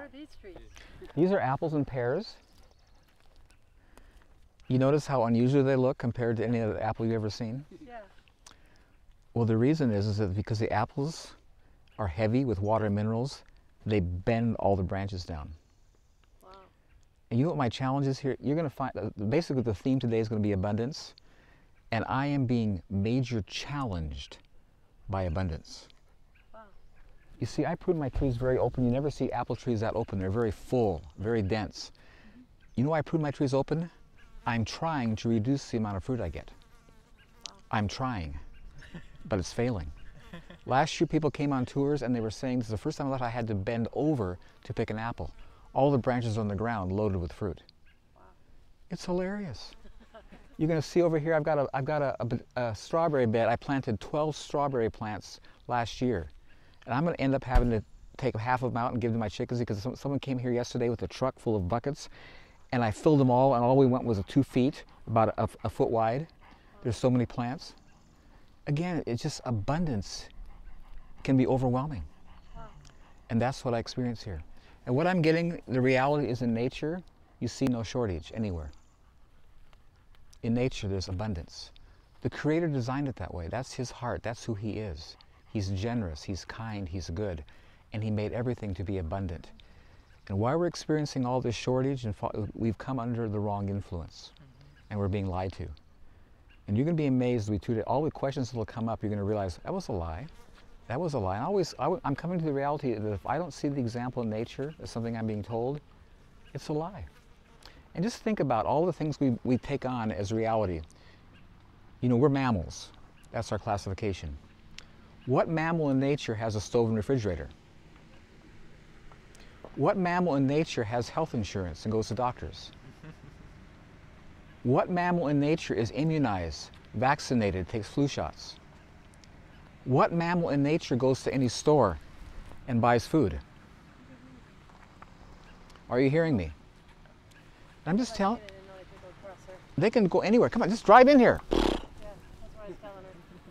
are these trees? These are apples and pears. You notice how unusual they look compared to any other apple you've ever seen? Yeah. Well, the reason is that because the apples are heavy with water and minerals, they bend all the branches down. Wow. And you know what my challenge is here? You're going to find, basically the theme today is going to be abundance. And I am being major challenged by abundance. Wow. You see, I prune my trees very open. You never see apple trees that open. They're very full, very dense. You know why I prune my trees open? I'm trying to reduce the amount of fruit I get. I'm trying, but it's failing. Last year people came on tours and they were saying this is the first time I thought I had to bend over to pick an apple. All the branches on the ground loaded with fruit. Wow. It's hilarious. You're going to see over here I've got a strawberry bed. I planted 12 strawberry plants last year. And I'm going to end up having to take half of them out and give to my chickens because someone came here yesterday with a truck full of buckets and I filled them all and all we went was 2 feet, about a foot wide. There's so many plants. Again, it's just abundance can be overwhelming. Wow. And that's what I experience here. And what I'm getting, the reality is in nature, you see no shortage anywhere. In nature, there's abundance. The Creator designed it that way. That's His heart. That's who He is. He's generous. He's kind. He's good. And He made everything to be abundant. And why we're experiencing all this shortage, and we've come under the wrong influence. And we're being lied to. And you're going to be amazed. All the questions that will come up, you're going to realize, that was a lie. That was a lie. And I'm coming to the reality that if I don't see the example in nature as something I'm being told, it's a lie. And just think about all the things we take on as reality. You know, we're mammals. That's our classification. What mammal in nature has a stove and refrigerator? What mammal in nature has health insurance and goes to doctors? What mammal in nature is immunized, vaccinated, takes flu shots? What mammal in nature goes to any store and buys food? Are you hearing me? I'm just telling. They can go anywhere. Come on, just drive in here. Yeah, that's what I was telling her.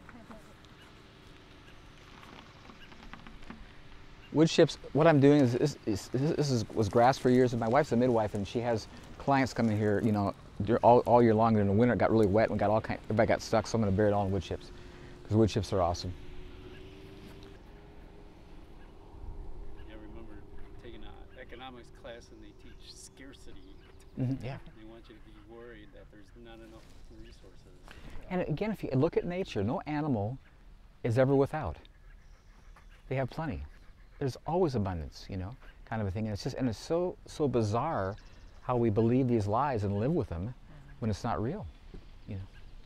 Wood chips, what I'm doing was grass for years. And my wife's a midwife and she has clients coming here, you know, all year long. In the winter it got really wet and everybody got stuck, so I'm going to bury it all in wood chips. Because wood chips are awesome. I remember taking an economics class and they teach scarcity. Yeah. They want you to be worried that there's not enough resources. And again, if you look at nature, no animal is ever without. They have plenty. There's always abundance, you know, kind of a thing. And it's just, and it's so bizarre how we believe these lies and live with them when it's not real, you know.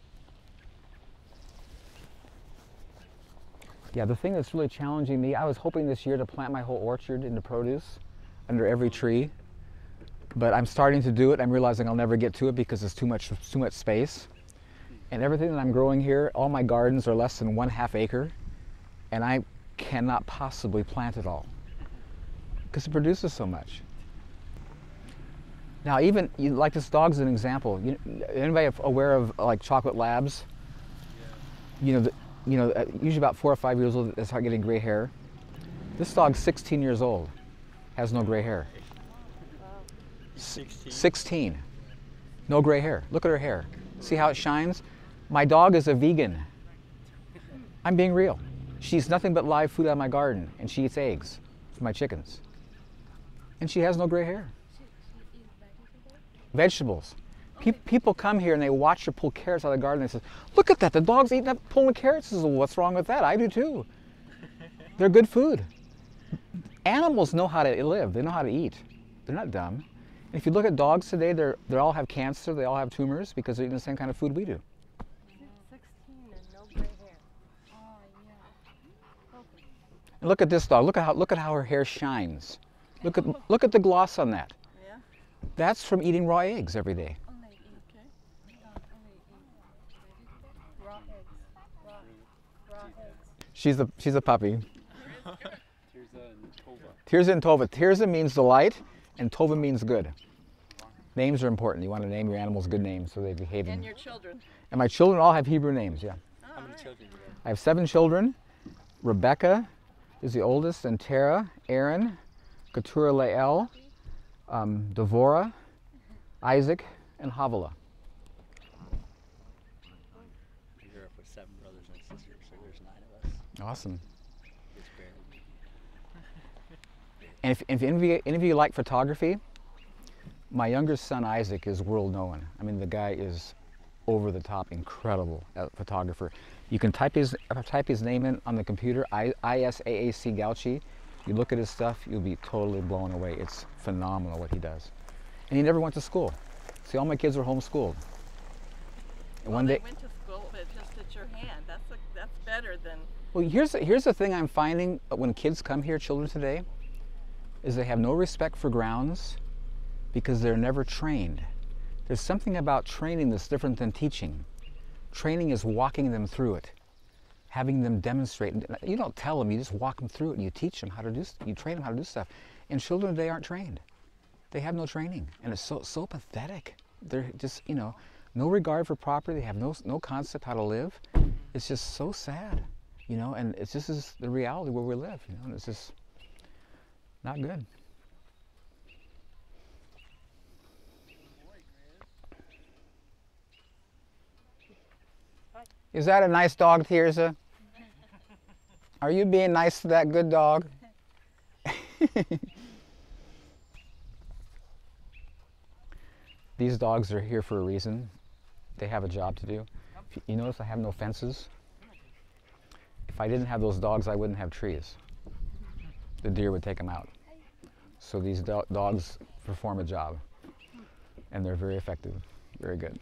Yeah, the thing that's really challenging me, I was hoping this year to plant my whole orchard into produce under every tree, but I'm starting to do it. I'm realizing I'll never get to it because it's too much space. And everything that I'm growing here, all my gardens are less than 1/2 acre, and I cannot possibly plant it all because it produces so much. Now, even like this dog's an example. Anybody aware of like chocolate labs? Yeah. Usually about 4 or 5 years old, they start getting gray hair. This dog's 16 years old, has no gray hair. Wow. 16, no gray hair. Look at her hair. See how it shines? My dog is a vegan. I'm being real. She eats nothing but live food out of my garden, and she eats eggs for my chickens. And she has no gray hair. Vegetables. People come here and they watch her pull carrots out of the garden and they say, look at that, the dog's eating that, pulling carrots. I says, well, what's wrong with that? I do too. They're good food. Animals know how to live. They know how to eat. They're not dumb. And if you look at dogs today, they all have cancer, they all have tumors because they're eating the same kind of food we do. 16 and no gray hair. Oh, yeah. Okay. And look at this dog. Look at how her hair shines. Look at the gloss on that. Yeah? That's from eating raw eggs every day. Only eat, okay? Only eat raw eggs. Raw eggs. She's a puppy. Tirza and Tova. Tirza and Tova. Tirza means delight, and Tova means good. Names are important. You want to name your animals good names so they behave. And your children. And my children all have Hebrew names, yeah. How many children do you have? I have 7 children. Rebecca is the oldest, and Tara, Aaron, Keturah Lael, Devorah, Isaac, and Havilah. I grew up with 7 brothers and sisters, so there's 9 of us. Awesome. It's barely. And if any of you like photography, my youngest son Isaac is world known. I mean, the guy is over the top incredible photographer. You can type his name in on the computer, ISAAC Gautschi. You look at his stuff, you'll be totally blown away. It's phenomenal what he does. And he never went to school. See, all my kids were homeschooled. And one day, they went to school, but just at your hand. That's better than. well, here's the thing I'm finding when kids come here, children today, is they have no respect for grounds because they're never trained. There's something about training that's different than teaching. Training is walking them through it, having them demonstrate. You don't tell them, you just walk them through it and you teach them how to do, you train them how to do stuff. And children today aren't trained. They have no training, and it's so pathetic. They're just, you know, no regard for property. They have no concept how to live. It's just so sad, you know, and it's just is the reality where we live, you know, and it's just not good. Is that a nice dog, Tirza? Are you being nice to that good dog? These dogs are here for a reason. They have a job to do. You notice I have no fences? If I didn't have those dogs, I wouldn't have trees. The deer would take them out. So these dogs perform a job, and they're very effective, very good.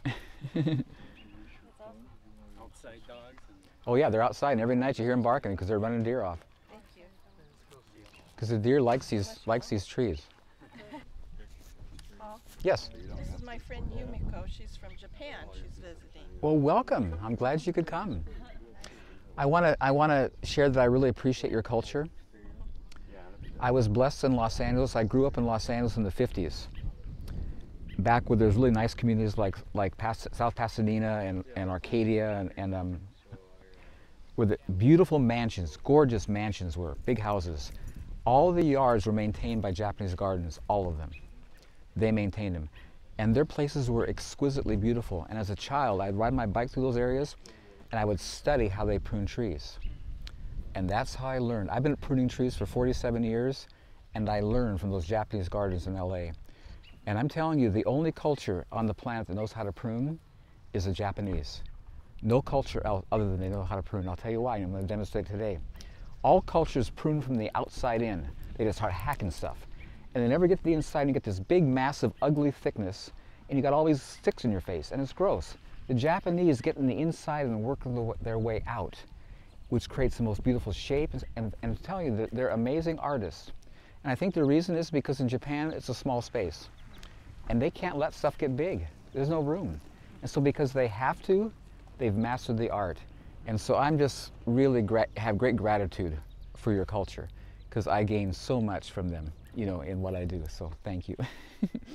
Outside dogs. And Oh yeah, they're outside, and every night you hear them barking because they're running deer off. Thank you. Because the deer likes these trees. Paul, Yes. this is my friend Yumiko. She's from Japan. She's visiting. Well, welcome. I'm glad you could come. I want to share that I really appreciate your culture. I was blessed in Los Angeles. I grew up in Los Angeles in the 50s. Back where there's really nice communities like South Pasadena and Arcadia and where the beautiful mansions, gorgeous mansions were, big houses. All the yards were maintained by Japanese gardens, all of them. They maintained them. And their places were exquisitely beautiful. And as a child, I'd ride my bike through those areas and I would study how they prune trees. And that's how I learned. I've been pruning trees for 47 years, and I learned from those Japanese gardens in LA. And I'm telling you, the only culture on the planet that knows how to prune is the Japanese. No culture else other than they know how to prune. I'll tell you why, and I'm going to demonstrate today. All cultures prune from the outside in. They just start hacking stuff. And they never get to the inside, and you get this big, massive, ugly thickness, and you got all these sticks in your face, and it's gross. The Japanese get in the inside and work their way out, which creates the most beautiful shapes, and I'm telling you that they're amazing artists. And I think the reason is because in Japan it's a small space, and they can't let stuff get big. There's no room. And so because they have to, they've mastered the art. And so I'm just really have great gratitude for your culture, because I gain so much from them, you know, in what I do. So thank you. Thank you.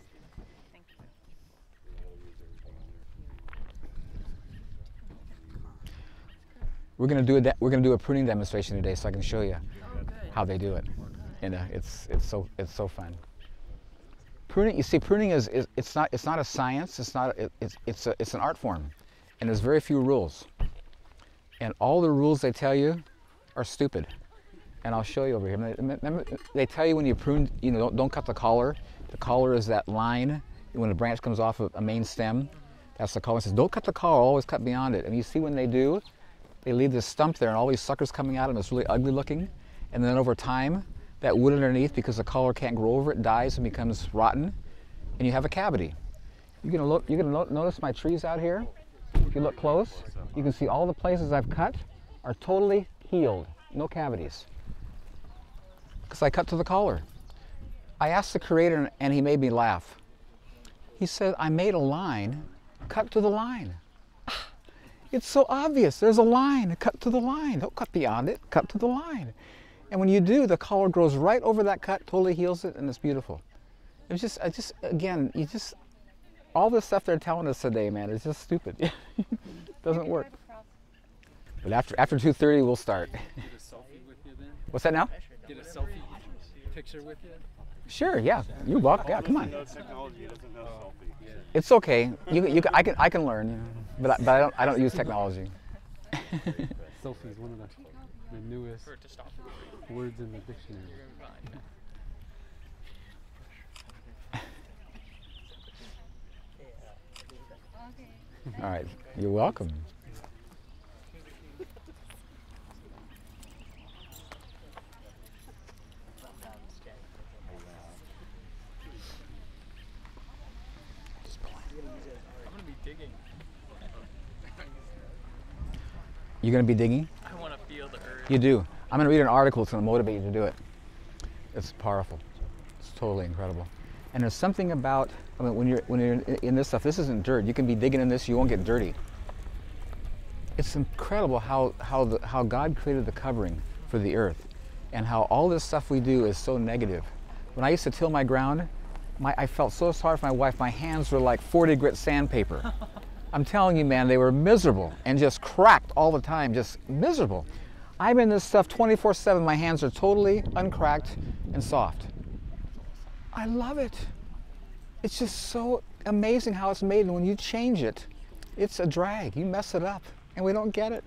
We're going to do a pruning demonstration today, so I can show you how they do it. And it's so fun. Pruning, you see, pruning is it's not a science. It's an art form, and there's very few rules. And all the rules they tell you are stupid. And I'll show you over here. Remember, they tell you when you prune, you know, don't cut the collar. The collar is that line when a branch comes off of a main stem. That's the collar. It says don't cut the collar. Always cut beyond it. And you see when they do, they leave this stump there and all these suckers coming out and it's really ugly looking. And then over time, that wood underneath, because the collar can't grow over it, dies and becomes rotten, and you have a cavity. You're gonna notice my trees out here. If you look close, you can see all the places I've cut are totally healed, no cavities. Because I cut to the collar. I asked the Creator and he made me laugh. He said, I made a line, cut to the line. It's so obvious. There's a line. Cut to the line. Don't cut beyond it. Cut to the line. And when you do, the collar grows right over that cut, totally heals it, and it's beautiful. It's just, again, all this stuff they're telling us today, man, it's just stupid. It doesn't work. But after 2:30, we'll start. get a selfie with you then. What's that now? Get a selfie. picture with you? Sure, yeah. You walk. Yeah, come on. No technology, he doesn't know selfie. Yeah. It's okay. I can learn, you know, but I don't use technology. Selfie is one of the newest words in the dictionary. All right, you're welcome. I'm gonna be digging. You're going to be digging? I want to feel the earth. You do. I'm going to read an article that's going to motivate you to do it. It's powerful. It's totally incredible. And there's something about, I mean, when you're in this stuff, this isn't dirt. You can be digging in this, you won't get dirty. It's incredible how God created the covering for the earth, and how all this stuff we do is so negative. When I used to till my ground, I felt so sorry for my wife. My hands were like 40 grit sandpaper. I'm telling you, man, they were miserable and just cracked all the time, just miserable. I'm in this stuff 24/7. My hands are totally uncracked and soft. I love it. It's just so amazing how it's made, and when you change it, it's a drag. You mess it up, and we don't get it.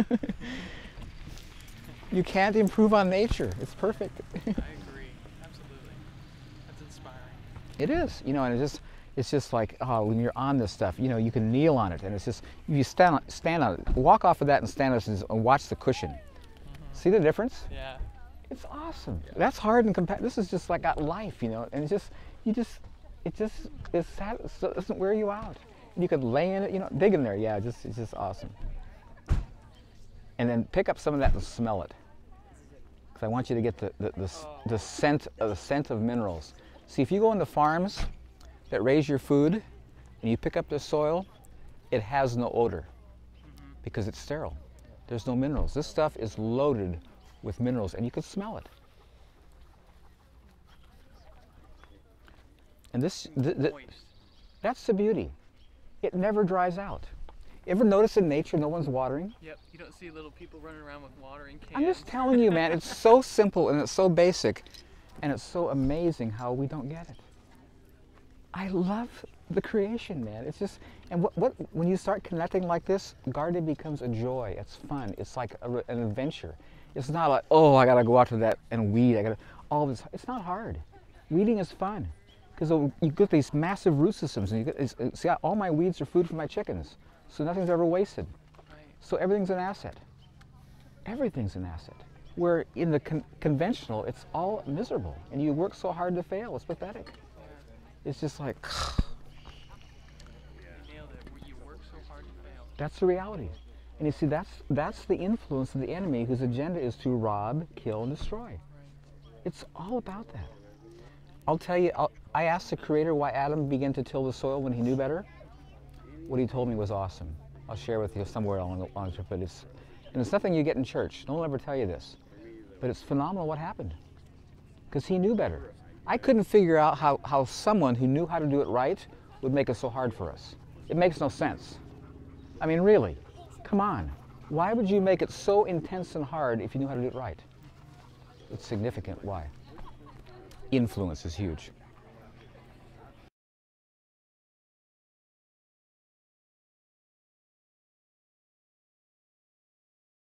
You can't improve on nature. It's perfect. I agree. Absolutely. That's inspiring. It is, you know, and it's just like, oh, when you're on this stuff, you know, you can kneel on it, and it's just, if you stand on it, walk off of that and stand on it and watch the cushion. See the difference? Yeah. It's awesome. Yeah. That's hard and this is just like got life, you know, and it doesn't wear you out. You could lay in it, you know, dig in there, yeah, it's just awesome. And then pick up some of that and smell it, because I want you to get the scent of minerals. See, if you go into farms that raise your food and you pick up the soil, it has no odor because it's sterile. There's no minerals. This stuff is loaded with minerals, and you can smell it. And that's the beauty. It never dries out. Ever notice in nature no one's watering? Yep. You don't see little people running around with watering cans. I'm just telling you, man, it's so simple and it's so basic, and it's so amazing how we don't get it. I love the creation, man. It's just, and when you start connecting like this, gardening becomes a joy. It's fun. It's like an adventure. It's not like, oh, I gotta go out to that and weed. All this. It's not hard. Weeding is fun, because you get these massive root systems, and you get, see, all my weeds are food for my chickens, so nothing's ever wasted. Right. So everything's an asset. Everything's an asset. Where in the conventional, it's all miserable, and you work so hard to fail. It's pathetic. It's just like, You nailed it. You work so hard to fail. that's the reality. And you see, that's the influence of the enemy, whose agenda is to rob, kill, and destroy. Right. It's all about that. I'll tell you, I asked the Creator why Adam began to till the soil when he knew better. What he told me was awesome. I'll share with you somewhere along the trip, but it's nothing you get in church. No one will ever tell you this. But it's phenomenal what happened, because he knew better. I couldn't figure out how someone who knew how to do it right would make it so hard for us. It makes no sense. I mean, really, come on. Why would you make it so intense and hard if you knew how to do it right? It's significant. Why? Influence is huge.